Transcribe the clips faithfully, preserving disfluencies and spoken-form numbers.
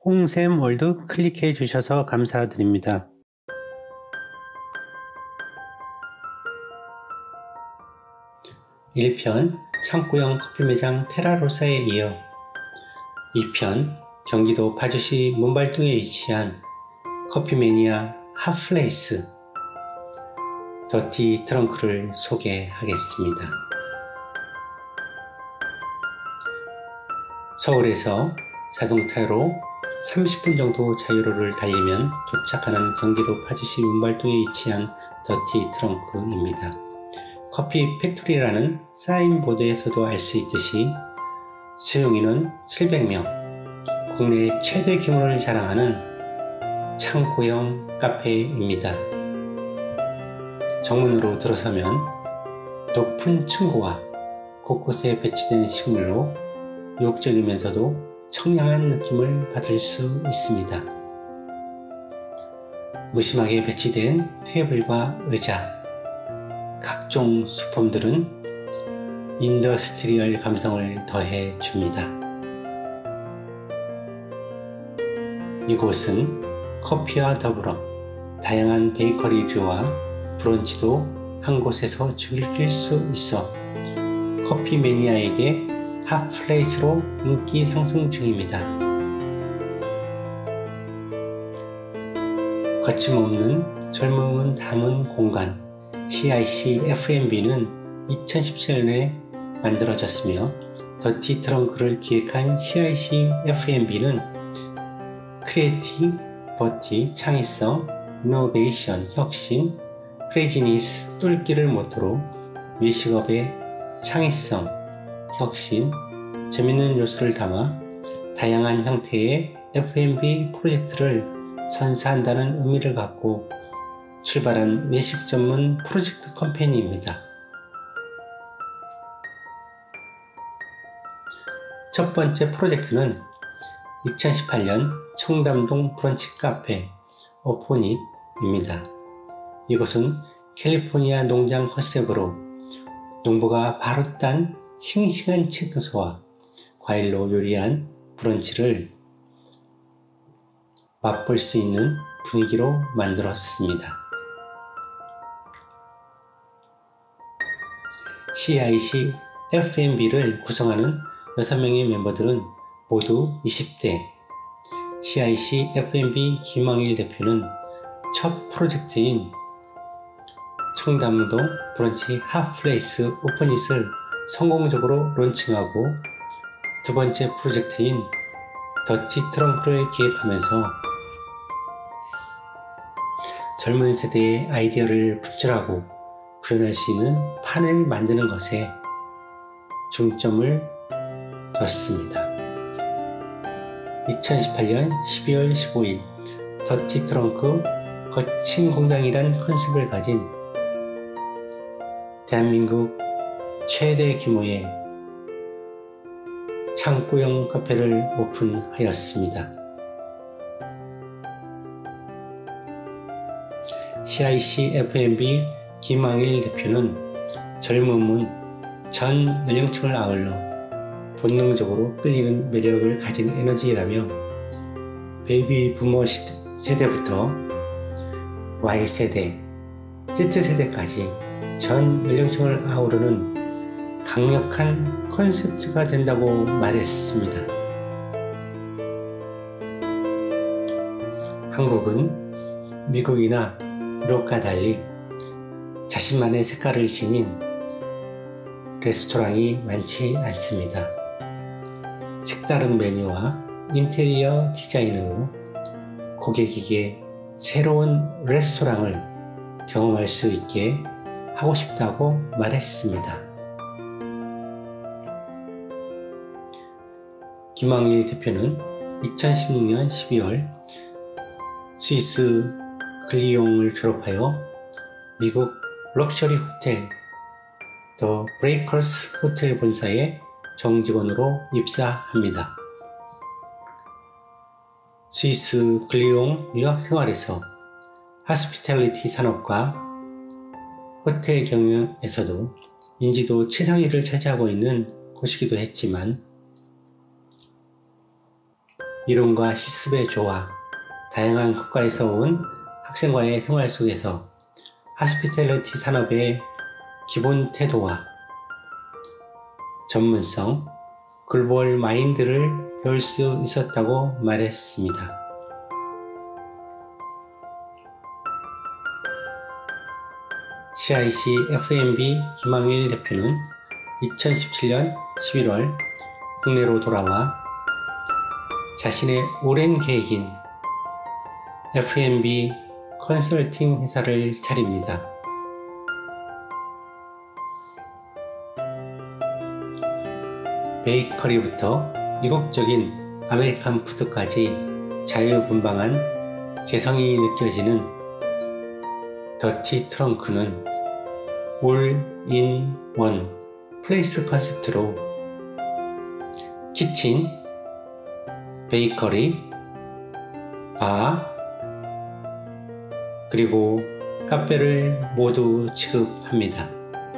홍샘월드 클릭해 주셔서 감사드립니다. 일 편 창고형 커피매장 테라로사에 이어 이 편 경기도 파주시 문발동에 위치한 커피매니아 핫플레이스 더티 트렁크를 소개하겠습니다. 서울에서 자동차로 삼십 분 정도 자유로를 달리면 도착하는 경기도 파주시 문발동에 위치한 더티 트렁크입니다. 커피 팩토리라는 사인보드에서도 알 수 있듯이 수용인원 칠백 명, 국내 최대 규모를 자랑하는 창고형 카페입니다. 정문으로 들어서면 높은 층고와 곳곳에 배치된 식물로 유혹적이면서도 청량한 느낌을 받을 수 있습니다. 무심하게 배치된 테이블과 의자, 각종 수품들은 인더스트리얼 감성을 더해 줍니다. 이곳은 커피와 더불어 다양한 베이커리류와 브런치도 한 곳에서 즐길 수 있어 커피 매니아에게 핫플레이스로 인기 상승 중입니다. 거침없는 젊음은 담은 공간 씨아이씨 에프앤비는 이천십칠 년에 만들어졌으며 더티 트렁크를 기획한 씨아이씨 에프앤비는 크리에이티버티, 창의성, 이노베이션, 혁신, 크레이지니스, 뚫기를 모토로 외식업의 창의성, 혁신, 재밌는 요소를 담아 다양한 형태의 에프앤비 프로젝트를 선사한다는 의미를 갖고 출발한 외식 전문 프로젝트 컴퍼니입니다. 첫 번째 프로젝트는 이천십팔 년 청담동 브런치 카페 오포닛입니다. 이곳은 캘리포니아 농장 컨셉으로 농부가 바로 딴 싱싱한 채소와 과일로 요리한 브런치를 맛볼 수 있는 분위기로 만들었습니다. 씨아이씨 에프앤비를 구성하는 여섯 명의 멤버들은 모두 이십 대. 씨아이씨 에프앤비 김왕일 대표는 첫 프로젝트인 청담동 브런치 핫플레이스 오퍼닛을 성공적으로 론칭하고 두 번째 프로젝트인 더티 트렁크를 기획하면서 젊은 세대의 아이디어를 분출하고 구현할 수 있는 판을 만드는 것에 중점을 뒀습니다. 이천십팔 년 십이월 십오일 더티 트렁크 거친 공장이란 컨셉을 가진 대한민국 최대 규모의 창고형 카페를 오픈하였습니다. 씨아이씨 에프앤비 김왕일 대표는 젊음은 전 연령층을 아울러 본능적으로 끌리는 매력을 가진 에너지라며 베이비 부머 세대부터 와이세대, 지세대까지 전 연령층을 아우르는 강력한 컨셉트가 된다고 말했습니다. 한국은 미국이나 유럽과 달리 자신만의 색깔을 지닌 레스토랑이 많지 않습니다. 색다른 메뉴와 인테리어 디자인으로 고객에게 새로운 레스토랑을 경험할 수 있게 하고 싶다고 말했습니다. 김왕일 대표는 이천십육 년 십이월 스위스 글리용을 졸업하여 미국 럭셔리 호텔 더 브레이커스 호텔 본사의 정직원으로 입사합니다. 스위스 글리용 유학 생활에서 하스피탈리티 산업과 호텔 경영에서도 인지도 최상위를 차지하고 있는 곳이기도 했지만 이론과 실습의 조화, 다양한 국가에서 온 학생과의 생활 속에서 하스피텔리티 산업의 기본 태도와 전문성, 글로벌 마인드를 배울 수 있었다고 말했습니다. 씨아이씨 에프엠비 김항일 대표는 이천십칠년 십일월 국내로 돌아와 자신의 오랜 계획인 에프엠비 컨설팅 회사를 차립니다. 베이커리부터 이국적인 아메리칸 푸드까지 자유분방한 개성이 느껴지는 더티 트렁크는 올-인-원 플레이스 컨셉트로 키친, 베이커리, 바, 그리고 카페를 모두 취급합니다.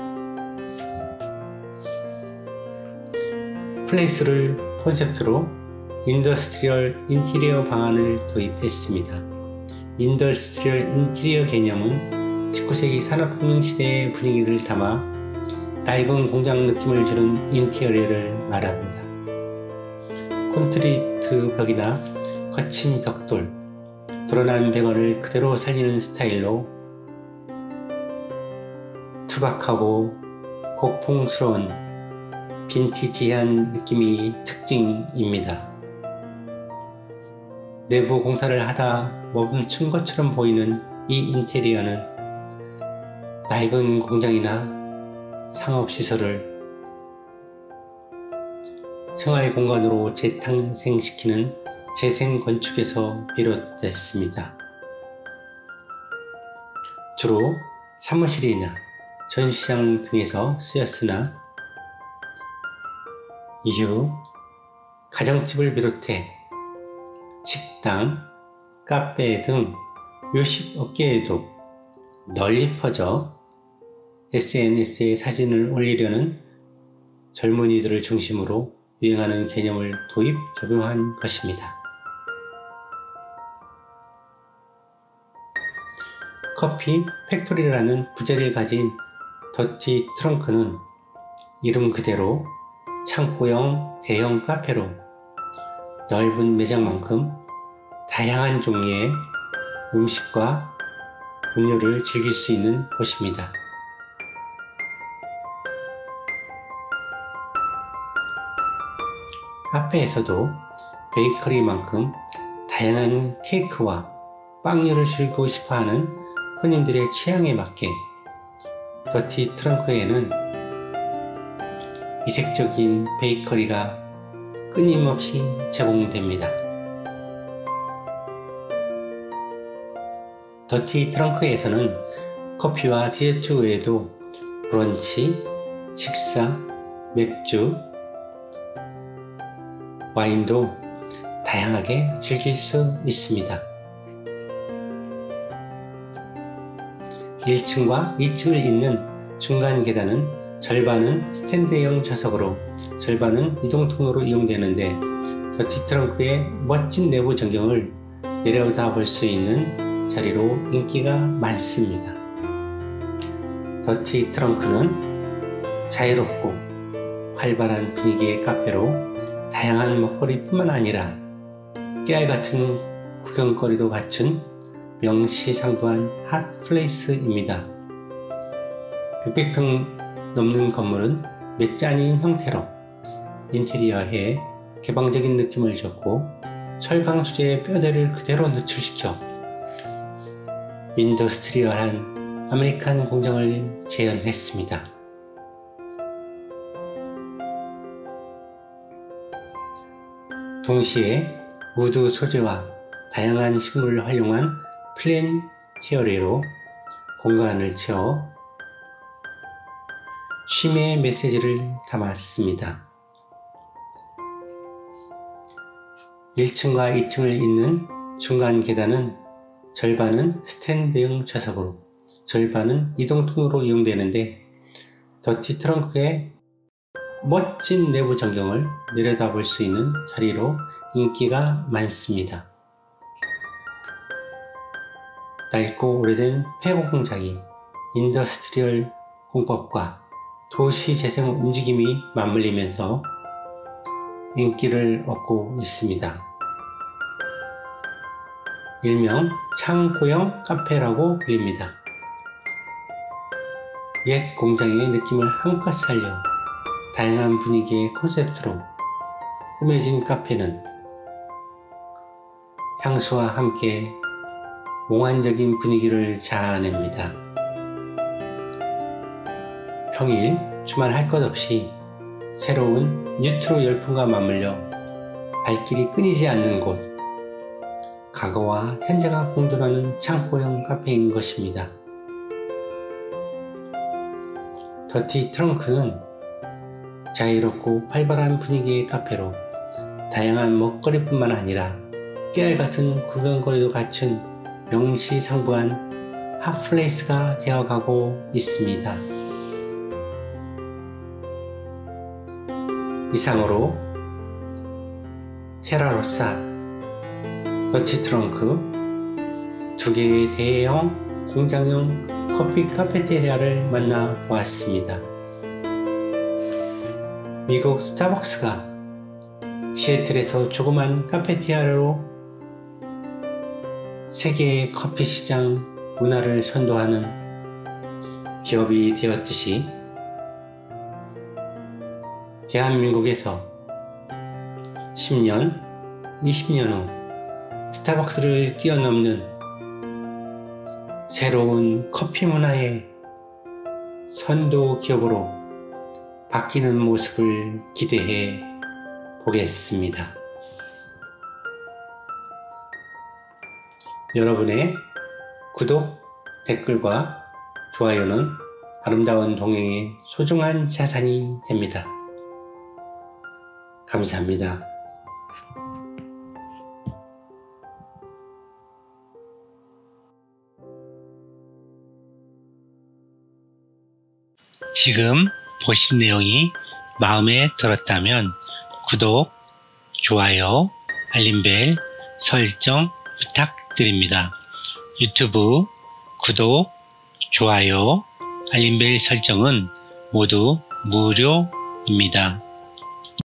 플레이스를 콘셉트로 인더스트리얼 인테리어 방안을 도입했습니다. 인더스트리얼 인테리어 개념은 십구세기 산업혁명 시대의 분위기를 담아 낡은 공장 느낌을 주는 인테리어를 말합니다. 콘크리트 벽이나 거친 벽돌, 드러난 배관을 그대로 살리는 스타일로 투박하고 고풍스러운 빈티지한 느낌이 특징입니다. 내부 공사를 하다 멈춘 것처럼 보이는 이 인테리어는 낡은 공장이나 상업시설을 생활공간으로 재탄생시키는 재생건축에서 비롯됐습니다. 주로 사무실이나 전시장 등에서 쓰였으나 이후 가정집을 비롯해 식당, 카페 등 요식업계에도 널리 퍼져 에스엔에스에 사진을 올리려는 젊은이들을 중심으로 유행하는 개념을 도입, 적용한 것입니다. 커피 팩토리라는 부제를 가진 더티 트렁크는 이름 그대로 창고형 대형 카페로 넓은 매장만큼 다양한 종류의 음식과 음료를 즐길 수 있는 곳입니다. 카페에서도 베이커리만큼 다양한 케이크와 빵류를 즐기고 싶어하는 손님들의 취향에 맞게 더티 트렁크에는 이색적인 베이커리가 끊임없이 제공됩니다. 더티 트렁크에서는 커피와 디저트 외에도 브런치, 식사, 맥주, 와인도 다양하게 즐길 수 있습니다. 일 층과 이 층을 잇는 중간 계단은 절반은 스탠드형 좌석으로 절반은 이동통로로 이용되는데 더티 트렁크의 멋진 내부 전경을 내려다 볼 수 있는 자리로 인기가 많습니다. 더티 트렁크는 자유롭고 활발한 분위기의 카페로 다양한 먹거리뿐만 아니라 깨알같은 구경거리도 갖춘 명시상부한 핫플레이스입니다. 육백 평 넘는 건물은 메자니인 형태로 인테리어에 개방적인 느낌을 줬고 철강 소재의 뼈대를 그대로 노출시켜 인더스트리얼한 아메리칸 공장을 재현했습니다. 동시에 우드 소재와 다양한 식물을 활용한 플랜티어리로 공간을 채워 쉼의 메시지를 담았습니다. 일 층과 이 층을 잇는 중간 계단은 절반은 스탠드형 좌석으로 절반은 이동통로로 이용되는데 더티 트렁크의 멋진 내부 전경을 내려다볼 수 있는 자리로 인기가 많습니다. 낡고 오래된 폐공장이 인더스트리얼 공법과 도시재생 움직임이 맞물리면서 인기를 얻고 있습니다. 일명 창고형 카페라고 불립니다. 옛 공장의 느낌을 한껏 살려 다양한 분위기의 콘셉트로 꾸며진 카페는 향수와 함께 몽환적인 분위기를 자아냅니다. 평일, 주말 할 것 없이 새로운 뉴트로 열풍과 맞물려 발길이 끊이지 않는 곳, 과거와 현재가 공존하는 창고형 카페인 것입니다. 더티 트렁크는 자유롭고 활발한 분위기의 카페로 다양한 먹거리뿐만 아니라 깨알같은 구경거리도 갖춘 명시상부한 핫플레이스가 되어가고 있습니다. 이상으로 테라로사, 더티 트렁크 두 개의 대형 공장형 커피 카페테리아를 만나 보았습니다. 미국 스타벅스가 시애틀에서 조그만 카페테리아로 세계의 커피 시장 문화를 선도하는 기업이 되었듯이 대한민국에서 십 년, 이십 년 후 스타벅스를 뛰어넘는 새로운 커피 문화의 선도 기업으로 바뀌는 모습을 기대해 보겠습니다. 여러분의 구독, 댓글과 좋아요는 아름다운 동행의 소중한 자산이 됩니다. 감사합니다. 지금 보신 내용이 마음에 들었다면 구독, 좋아요, 알림벨 설정 부탁드립니다. 유튜브 구독, 좋아요, 알림벨 설정은 모두 무료입니다.